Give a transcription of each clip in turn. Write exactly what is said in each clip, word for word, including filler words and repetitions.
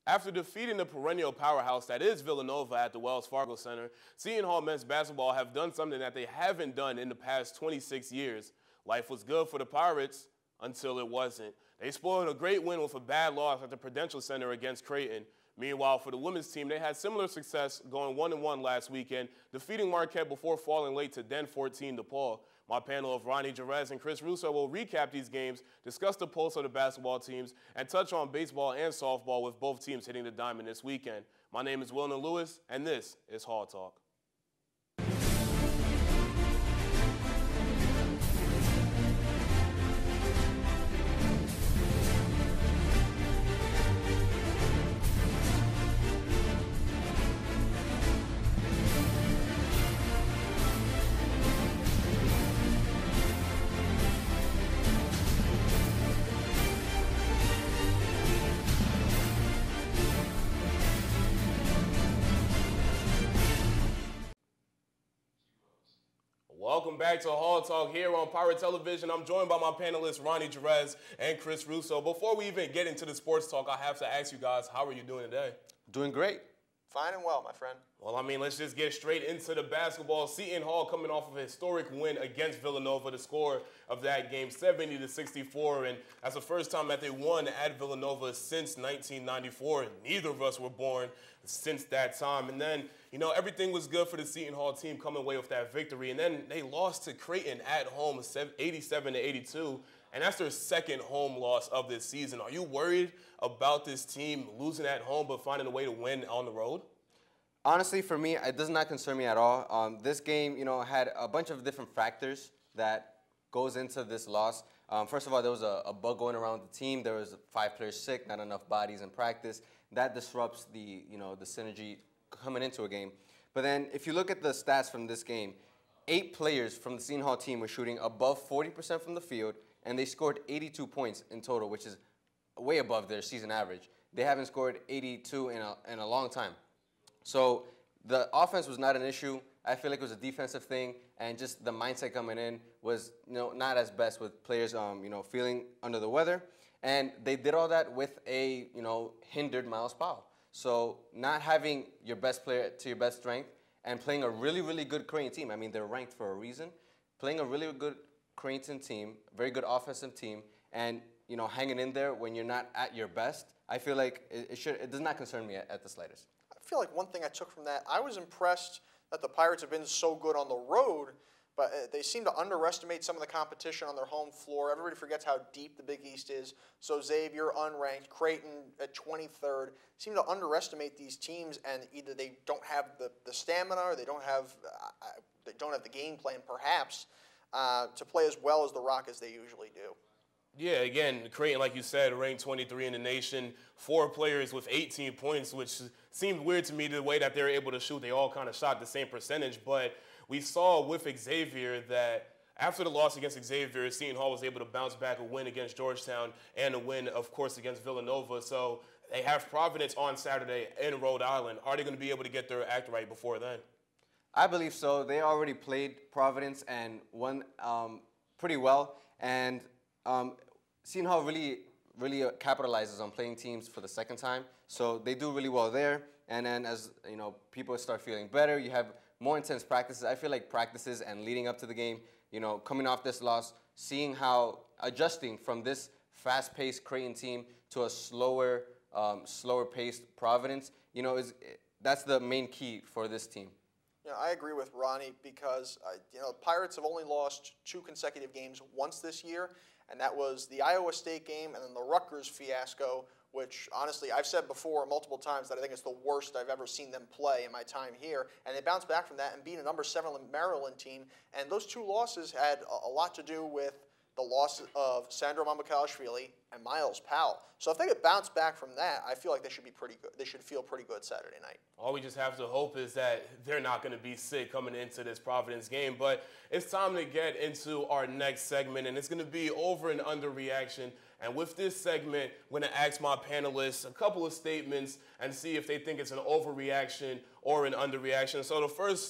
After defeating the perennial powerhouse that is Villanova at the Wells Fargo Center, Seton Hall men's basketball have done something that they haven't done in the past twenty-six years. Life was good for the Pirates until it wasn't. They spoiled a great win with a bad loss at the Prudential Center against Creighton. Meanwhile, for the women's team, they had similar success going one and one last weekend, defeating Marquette before falling late to Den fourteen DePaul. My panel of Rony, Jerez, and Chris Russo will recap these games, discuss the pulse of the basketball teams, and touch on baseball and softball with both teams hitting the diamond this weekend. My name is Wilnir Louis, and this is Hall Talk. Welcome back to Hall Talk here on Pirate Television. I'm joined by my panelists, Rony, Jerez, and Chris Russo. Before we even get into the sports talk, I have to ask you guys, how are you doing today? Doing great. Fine and well, my friend. Well, I mean, let's just get straight into the basketball. Seton Hall coming off of a historic win against Villanova. The score of that game, seventy to sixty-four, and that's the first time that they won at Villanova since nineteen ninety-four. And neither of us were born since that time. And then, you know, everything was good for the Seton Hall team coming away with that victory. And then they lost to Creighton at home, eighty-seven to eighty-two. And that's their second home loss of this season. Are you worried about this team losing at home but finding a way to win on the road? Honestly, for me, it does not concern me at all. Um, this game, you know, had a bunch of different factors that goes into this loss. Um, first of all, there was a, a bug going around the team. There was five players sick, not enough bodies in practice. That disrupts the, you know, the synergy coming into a game. But then, if you look at the stats from this game, eight players from the Seton Hall team were shooting above forty percent from the field, and they scored eighty-two points in total, which is way above their season average. They haven't scored eighty-two in a, in a long time. So the offense was not an issue. I feel like it was a defensive thing, and just the mindset coming in was, you know, not as best with players, um, you know, feeling under the weather. And they did all that with a, you know, hindered Miles Powell. So not having your best player to your best strength and playing a really, really good Creighton team. I mean, they're ranked for a reason. Playing a really good Creighton team, very good offensive team, and, you know, hanging in there when you're not at your best, I feel like it, it should. It does not concern me at, at the slightest. I feel like one thing I took from that, I was impressed that the Pirates have been so good on the road, but they seem to underestimate some of the competition on their home floor. Everybody forgets how deep the Big East is. So Xavier, unranked, Creighton at twenty-third, seem to underestimate these teams, and either they don't have the, the stamina or they don't have uh, they don't have the game plan, perhaps, uh, to play as well as the Rockets they usually do. Yeah, again, Creighton, like you said, ranked twenty-three in the nation. Four players with eighteen points, which seemed weird to me the way that they were able to shoot. They all kind of shot the same percentage. But we saw with Xavier that after the loss against Xavier, Seton Hall was able to bounce back a win against Georgetown and a win, of course, against Villanova. So they have Providence on Saturday in Rhode Island. Are they going to be able to get their act right before then? I believe so. They already played Providence and won um, pretty well. And um, Seton Hall really, really capitalizes on playing teams for the second time. So they do really well there. And then as, you know, people start feeling better, you have more intense practices. I feel like practices and leading up to the game, you know, coming off this loss, seeing how adjusting from this fast-paced Creighton team to a slower, um, slower-paced Providence, you know, is that's the main key for this team. You know, I agree with Rony because, uh, you know, Pirates have only lost two consecutive games once this year, and that was the Iowa State game and then the Rutgers fiasco, which, honestly, I've said before multiple times that I think it's the worst I've ever seen them play in my time here. And they bounced back from that and beat a number seven Maryland team. And those two losses had a, a lot to do with the loss of Sandro Mamukelashvili and Miles Powell. So if they could bounce back from that, I feel like they should be pretty good. They should feel pretty good Saturday night. All we just have to hope is that they're not going to be sick coming into this Providence game. But it's time to get into our next segment, and it's going to be over and under reaction. And with this segment, I'm going to ask my panelists a couple of statements and see if they think it's an overreaction or an underreaction. So the first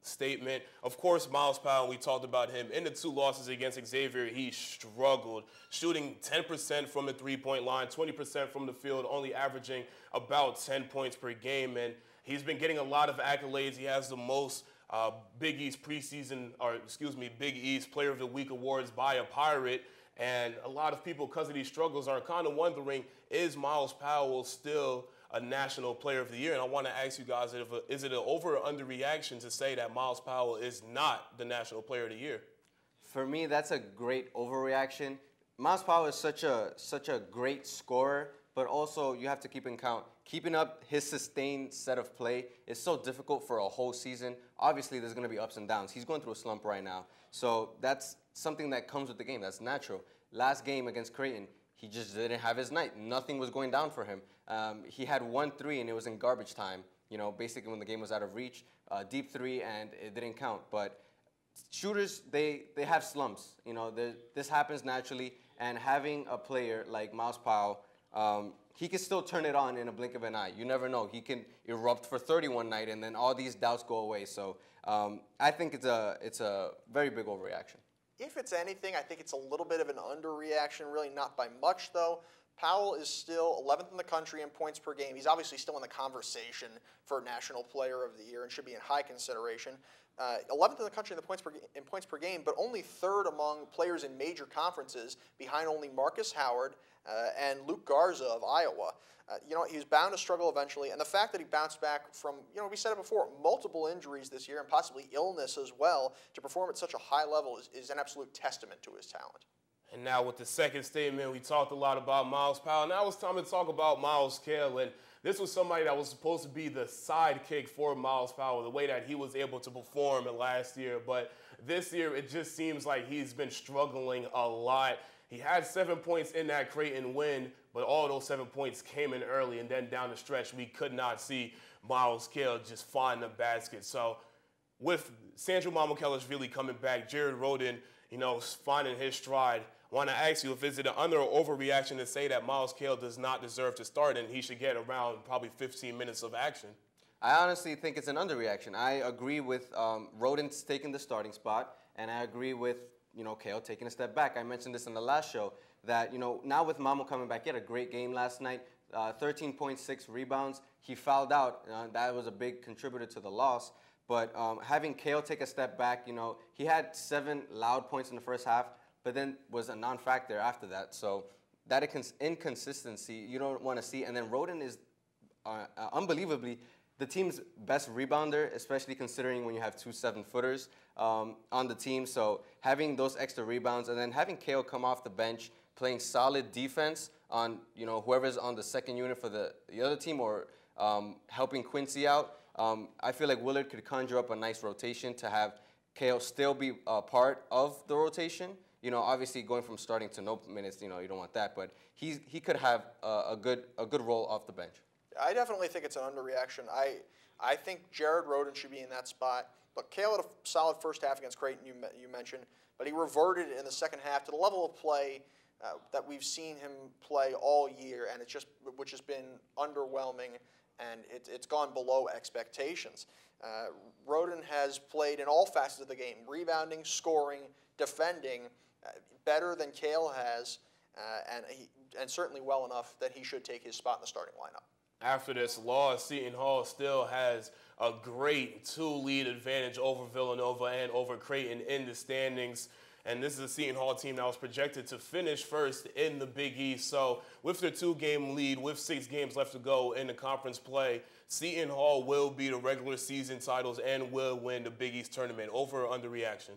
statement. Of course, Myles Powell, we talked about him. In the two losses against Xavier, he struggled, shooting ten percent from the three-point line, twenty percent from the field, only averaging about ten points per game. And he's been getting a lot of accolades. He has the most uh, Big East preseason, or excuse me, Big East Player of the Week awards by a Pirate. And a lot of people, because of these struggles, are kind of wondering, is Myles Powell still a National Player of the Year? And I want to ask you guys, if a, is it an over or under reaction to say that Myles Powell is not the National Player of the Year? For me, that's a great overreaction. Myles Powell is such a such a great scorer, but also you have to keep in account, keeping up his sustained set of play is so difficult for a whole season. Obviously, there's going to be ups and downs. He's going through a slump right now. So that's something that comes with the game. That's natural. Last game against Creighton, he just didn't have his night. Nothing was going down for him. Um, he had one three, and it was in garbage time, you know, basically when the game was out of reach. Uh, deep three, and it didn't count. But shooters, they, they have slumps. You know, this happens naturally. And having a player like Myles Powell, um, he can still turn it on in a blink of an eye. You never know. He can erupt for thirty one night, and then all these doubts go away. So um, I think it's a, it's a very big overreaction. If it's anything, I think it's a little bit of an underreaction, really not by much, though. Powell is still eleventh in the country in points per game. He's obviously still in the conversation for National Player of the Year and should be in high consideration. Uh, eleventh in the country in, the points per, in points per game, but only third among players in major conferences, behind only Marcus Howard uh, and Luke Garza of Iowa. Uh, you know, he was bound to struggle eventually, and the fact that he bounced back from, you know, we said it before, multiple injuries this year and possibly illness as well to perform at such a high level is, is an absolute testament to his talent. And now with the second statement, we talked a lot about Myles Powell. Now it's time to talk about Miles Cale. And this was somebody that was supposed to be the sidekick for Myles Powell, the way that he was able to perform last year. But this year, it just seems like he's been struggling a lot. He had seven points in that Creighton win, but all those seven points came in early, and then down the stretch, we could not see Miles Cale just find the basket. So with Sandro Mamukelashvili coming back, Jared Rhoden, you know, finding his stride, I want to ask you, if is it an under or overreaction to say that Myles Cale does not deserve to start and he should get around probably fifteen minutes of action? I honestly think it's an underreaction. I agree with um, Rhoden's taking the starting spot, and I agree with, you know, Cale taking a step back. I mentioned this in the last show that, you know, now with Mamu coming back, he had a great game last night, uh, thirteen point six rebounds. He fouled out. Uh, that was a big contributor to the loss. But um, having Cale take a step back, you know, he had seven loud points in the first half, but then was a non-factor after that. So that inconsistency you don't want to see. And then Rhoden is uh, uh, unbelievably the team's best rebounder, especially considering when you have two seven-footers um, on the team. So having those extra rebounds and then having Cale come off the bench, playing solid defense on, you know, whoever's on the second unit for the, the other team, or um, helping Quincy out. Um, I feel like Willard could conjure up a nice rotation to have Cale still be a part of the rotation. You know, obviously going from starting to no minutes, you know, you don't want that, but he's, he could have a, a good a good role off the bench. I definitely think it's an underreaction. I I think Jared Rhoden should be in that spot. But Cale had a solid first half against Creighton, you, you mentioned, but he reverted in the second half to the level of play uh, that we've seen him play all year, and it's just which has been underwhelming, and it, it's gone below expectations. Uh, Rhoden has played in all facets of the game, rebounding, scoring, defending, uh, better than Cale has, uh, and, he, and certainly well enough that he should take his spot in the starting lineup. After this loss, Seton Hall still has a great two-lead advantage over Villanova and over Creighton in the standings. And this is a Seton Hall team that was projected to finish first in the Big East. So with their two-game lead, with six games left to go in the conference play, Seton Hall will beat the regular season titles and will win the Big East tournament. Over or under reaction?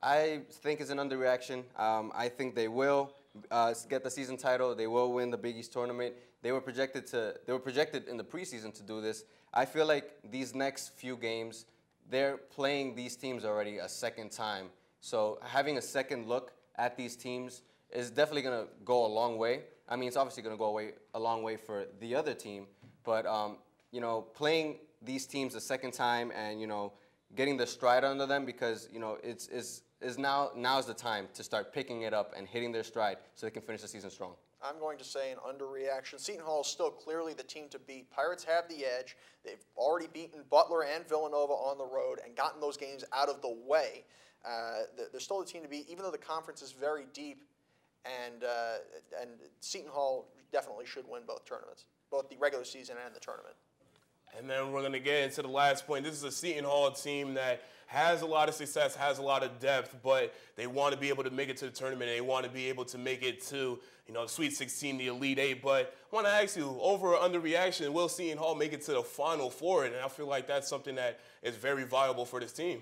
I think it's an underreaction. Um, I think they will uh, get the season title. They will win the Big East tournament. They were projected to. They were projected in the preseason to do this. I feel like these next few games, they're playing these teams already a second time. So having a second look at these teams is definitely going to go a long way. I mean, it's obviously going to go away a long way for the other team. But um, you know, playing these teams a second time and you know, getting the stride under them, because you know it's is is now now's the time to start picking it up and hitting their stride so they can finish the season strong. I'm going to say an underreaction. Seton Hall is still clearly the team to beat. Pirates have the edge. They've already beaten Butler and Villanova on the road and gotten those games out of the way. Uh, they're still the team to beat, even though the conference is very deep. And, uh, and Seton Hall definitely should win both tournaments, both the regular season and the tournament. And then we're going to get into the last point. This is a Seton Hall team that has a lot of success, has a lot of depth, but they want to be able to make it to the tournament. They want to be able to make it to, you know, the Sweet sixteen, the Elite Eight. But I want to ask you, over or under reaction, will Seton Hall make it to the Final Four? And I feel like that's something that is very viable for this team.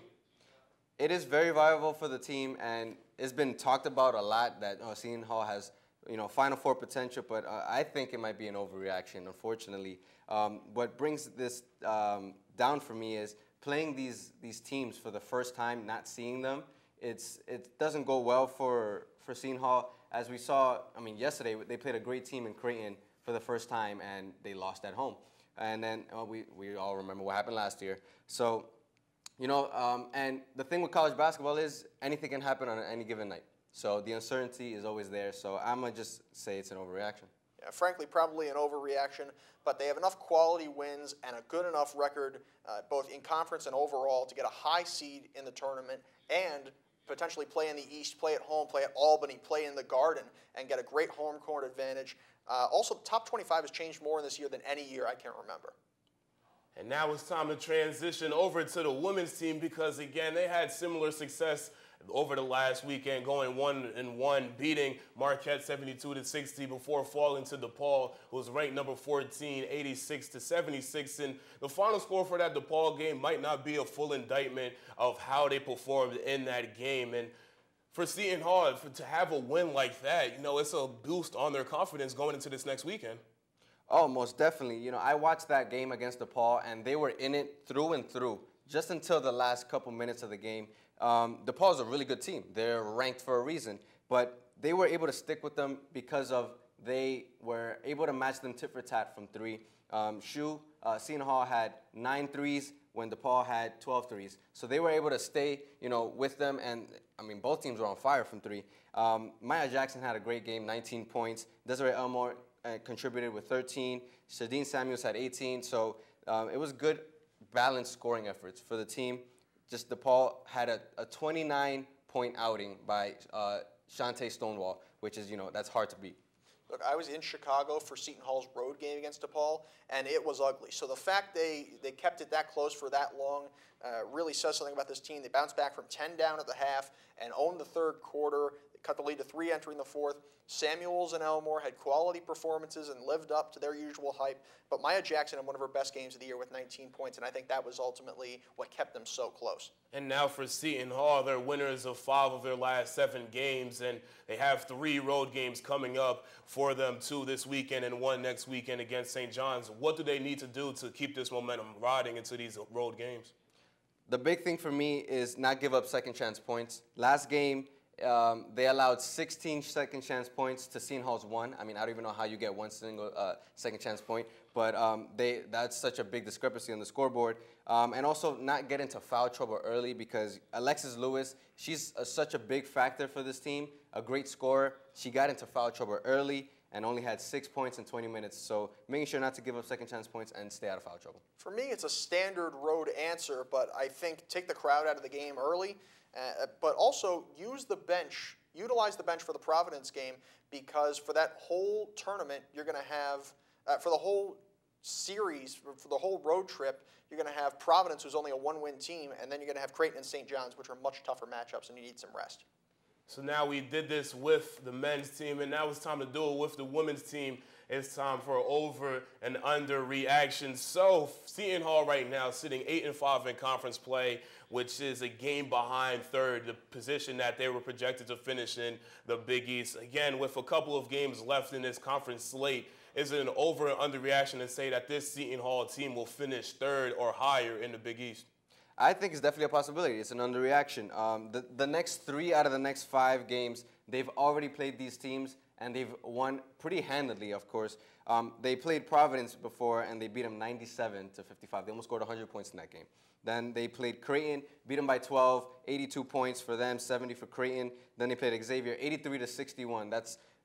It is very viable for the team, and it's been talked about a lot that uh, Seton Hall has, you know, Final Four potential, but uh, I think it might be an overreaction, unfortunately. Um, what brings this um, down for me is playing these these teams for the first time, not seeing them. It's it doesn't go well for for Seton Hall, as we saw. I mean, yesterday they played a great team in Creighton for the first time, and they lost at home. And then uh, we we all remember what happened last year. So, you know, um, and the thing with college basketball is anything can happen on any given night. So the uncertainty is always there. So I'm gonna just say it's an overreaction. Yeah, frankly, probably an overreaction, but they have enough quality wins and a good enough record, uh, both in conference and overall, to get a high seed in the tournament and potentially play in the East, play at home, play at Albany, play in the Garden, and get a great home court advantage. Uh, also, top twenty-five has changed more in this year than any year I can remember. And now it's time to transition over to the women's team because, again, they had similar success over the last weekend, going one and one, beating Marquette seventy-two to sixty before falling to DePaul, who was ranked number fourteen, eighty-six to seventy-six. And the final score for that DePaul game might not be a full indictment of how they performed in that game. And for Seton Hall, for, to have a win like that, you know, it's a boost on their confidence going into this next weekend. Oh, most definitely. You know, I watched that game against DePaul, and they were in it through and through, just until the last couple minutes of the game. Um, DePaul is a really good team. They're ranked for a reason, but they were able to stick with them because of they were able to match them tit for tat from three. Um, Shu, uh, Seton Hall had nine threes when DePaul had twelve threes. So they were able to stay, you know, with them, and I mean, both teams were on fire from three. Um, Maya Jackson had a great game, nineteen points. Desiree Elmore uh, contributed with thirteen. Shadeen Samuels had eighteen. So um, it was good, balanced scoring efforts for the team. Just DePaul had a, a twenty-nine point outing by uh, Shantae Stonewall, which is, you know, that's hard to beat. Look, I was in Chicago for Seton Hall's road game against DePaul, and it was ugly. So the fact they, they kept it that close for that long uh, really says something about this team. They bounced back from ten down at the half and owned the third quarter. They cut the lead to three entering the fourth. Samuels and Elmore had quality performances and lived up to their usual hype. But Maya Jackson had one of her best games of the year with nineteen points, and I think that was ultimately what kept them so close. And now for Seton Hall, they're winners of five of their last seven games, and they have three road games coming up for them, two this weekend and one next weekend against Saint John's. What do they need to do to keep this momentum riding into these road games? The big thing for me is not give up second chance points. Last game, Um, they allowed sixteen second chance points to Seton Hall's one. I mean, I don't even know how you get one single uh, second chance point, but um, they that's such a big discrepancy on the scoreboard. Um, and also not get into foul trouble early because Alexis Louis, she's a, such a big factor for this team, a great scorer. She got into foul trouble early and only had six points in twenty minutes. So making sure not to give up second chance points and stay out of foul trouble. For me, it's a standard road answer, but I think take the crowd out of the game early. Uh, but also use the bench, utilize the bench for the Providence game, because for that whole tournament, you're going to have, uh, for the whole series, for, for the whole road trip, you're going to have Providence, who's only a one-win team, and then you're going to have Creighton and Saint John's, which are much tougher matchups, and you need some rest. So now we did this with the men's team, and now it's time to do it with the women's team. It's time for over and under reactions. So Seton Hall right now sitting eight and five in conference play, which is a game behind third, the position that they were projected to finish in the Big East. Again, with a couple of games left in this conference slate, is it an over and under reaction to say that this Seton Hall team will finish third or higher in the Big East? I think it's definitely a possibility. It's an underreaction. Um, the, the next three out of the next five games, they've already played these teams, and they've won pretty handedly, of course. Um, they played Providence before, and they beat them ninety-seven to fifty-five. They almost scored one hundred points in that game. Then they played Creighton, beat them by twelve, eighty-two points for them, seventy for Creighton. Then they played Xavier, eighty-three to sixty-one. That's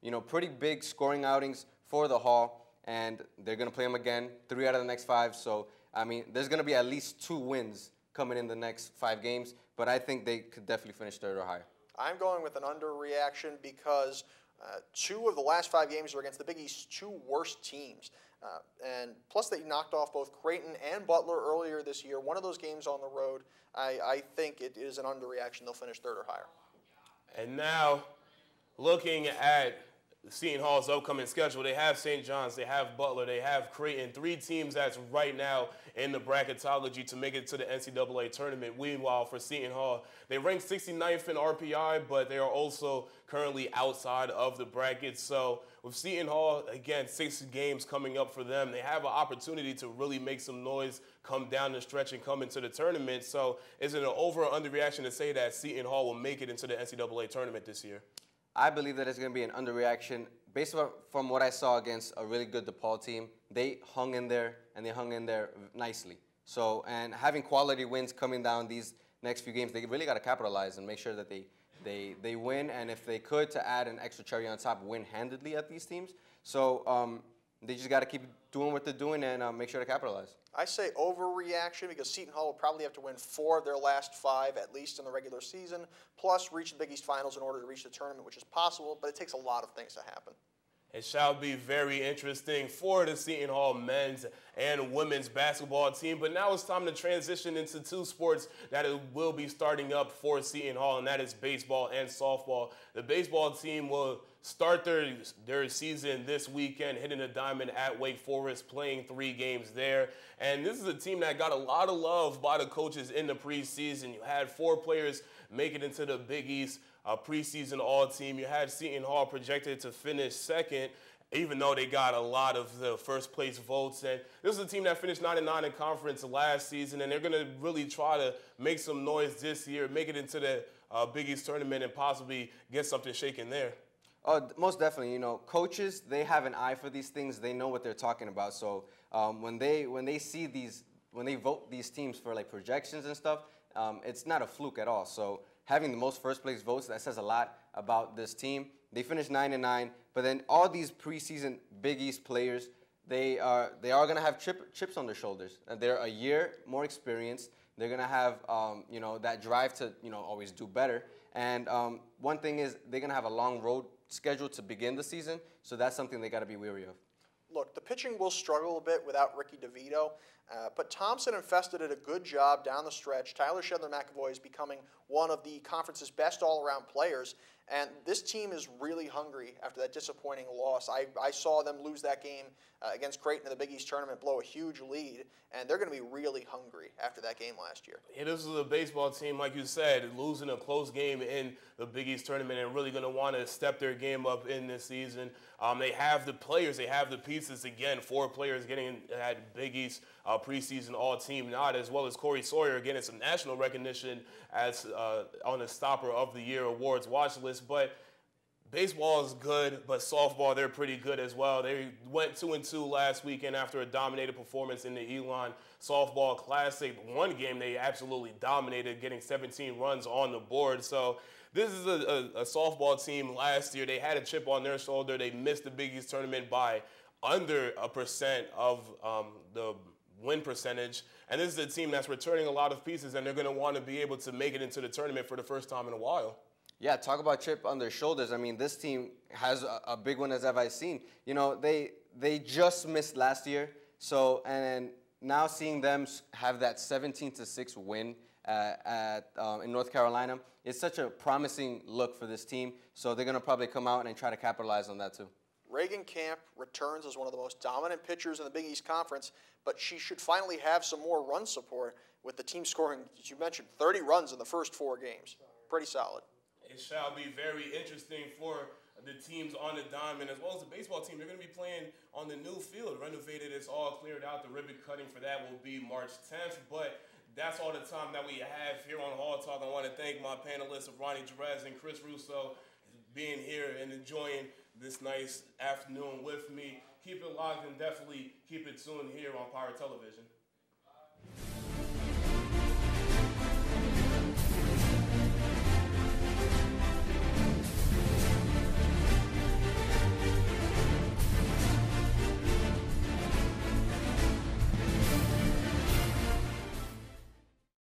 you know, pretty big scoring outings for the Hall, and they're going to play them again, three out of the next five. So, I mean, there's going to be at least two wins coming in the next five games, but I think they could definitely finish third or higher. I'm going with an underreaction because uh, two of the last five games are against the Big East's two worst teams. Uh, and plus they knocked off both Creighton and Butler earlier this year. One of those games on the road, I, I think it is an underreaction. They'll finish third or higher. And now, looking at Seton Hall's upcoming schedule, they have Saint John's, they have Butler, they have Creighton, three teams that's right now in the bracketology to make it to the N C double A tournament. Meanwhile, for Seton Hall, they rank sixty-ninth in R P I, but they are also currently outside of the bracket. So with Seton Hall, again, six games coming up for them, they have an opportunity to really make some noise, come down the stretch, and come into the tournament. So is it an over or underreaction to say that Seton Hall will make it into the N C double A tournament this year? I believe that it's going to be an underreaction. Based on, from what I saw against a really good DePaul team, they hung in there, and they hung in there nicely. So, and having quality wins coming down these next few games, they really got to capitalize and make sure that they, they, they win, and if they could, to add an extra cherry on top, win handedly at these teams. So um, they just got to keep doing what they're doing and uh, make sure to capitalize. I say overreaction because Seton Hall will probably have to win four of their last five, at least in the regular season, plus reach the Big East Finals in order to reach the tournament, which is possible, but it takes a lot of things to happen. It shall be very interesting for the Seton Hall men's and women's basketball team. But now it's time to transition into two sports that it will be starting up for Seton Hall, and that is baseball and softball. The baseball team will start their, their season this weekend, hitting a diamond at Wake Forest, playing three games there. And this is a team that got a lot of love by the coaches in the preseason. You had four players make it into the Big East uh, preseason all-team. You had Seton Hall projected to finish second, even though they got a lot of the first-place votes. And this is a team that finished nine and nine in conference last season, and they're going to really try to make some noise this year, make it into the uh, Big East tournament, and possibly get something shaken there. Oh, most definitely. You know, coaches, they have an eye for these things. They know what they're talking about. So um, when they when they see these, when they vote these teams for like projections and stuff, um, it's not a fluke at all. So having the most first place votes, that says a lot about this team. They finished nine and nine, but then all these preseason Big East players, they are they are gonna have chip, chips on their shoulders. They're a year more experienced. They're gonna have um, you know, that drive to, you know, always do better. And um, one thing is they're gonna have a long road scheduled to begin the season, so that's something they got to be wary of. Look, the pitching will struggle a bit without Ricky DeVito, uh, but Thompson and Festa did a good job down the stretch. Tyler Shedler-McAvoy is becoming one of the conference's best all-around players, and this team is really hungry after that disappointing loss. I, I saw them lose that game uh, against Creighton in the Big East tournament, blow a huge lead, and they're going to be really hungry after that game last year. Yeah, this is a baseball team, like you said, losing a close game in the Big East tournament and really going to want to step their game up in this season. Um, they have the players, they have the pieces. Again, four players getting that Big East uh, preseason all-team nod, as well as Corey Sawyer getting some national recognition as uh, on the Stopper of the Year awards watch list. But baseball is good, but softball, they're pretty good as well. They went two and two last weekend after a dominated performance in the Elon Softball Classic. One game they absolutely dominated, getting seventeen runs on the board. So this is a, a, a softball team last year. They had a chip on their shoulder. They missed the Big East tournament by under a percent of um, the win percentage. And this is a team that's returning a lot of pieces, and they're going to want to be able to make it into the tournament for the first time in a while. Yeah, talk about chip on their shoulders. I mean, this team has a, a big one as I've seen. You know, they they just missed last year. So, and now seeing them have that seventeen to six win uh, at um, in North Carolina, it's such a promising look for this team. So they're going to probably come out and try to capitalize on that too. Reagan Camp returns as one of the most dominant pitchers in the Big East Conference, but she should finally have some more run support with the team scoring, as you mentioned, thirty runs in the first four games. Pretty solid. It shall be very interesting for the teams on the diamond, as well as the baseball team. They're going to be playing on the new field, renovated. It's all cleared out. The ribbon cutting for that will be March tenth, but that's all the time that we have here on Hall Talk. I want to thank my panelists of Rony, Jerez, and Chris Russo being here and enjoying this nice afternoon with me. Keep it locked and definitely keep it tuned here on Pirate Television.